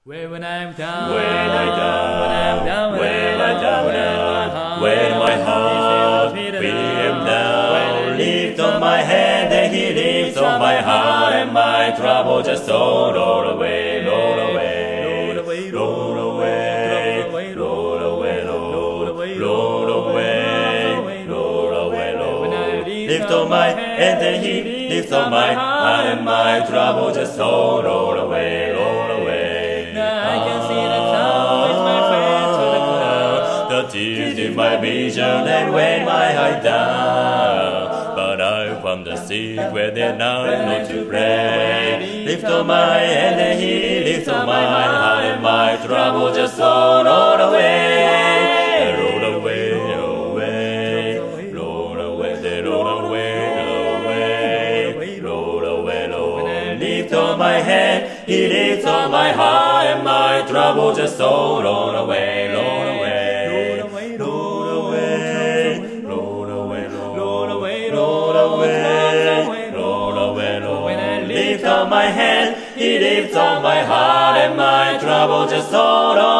When I'm down, when my heart feels down, lift on my head and he lifts on my heart, and my trouble just roll away, roll away, roll away, roll away, roll away, roll away, roll away, roll away. Lift on my head and he lifts on my heart, and my trouble just roll away, roll away. I can see the sun is my friend to the clouds. The tears in my vision and weigh my eye down. But I found the secret that now not to pray. Lift on my head and he lifts on my heart, and my trouble just roll away, roll away, away, roll away, they roll away, away, roll away, roll away. Lift on my head, he lifts on my heart, and my trouble just roll away, roll away, roll away, roll away, roll away, roll away, roll away, roll away. Lift on my head, he lifts on my heart, and my trouble just roll away.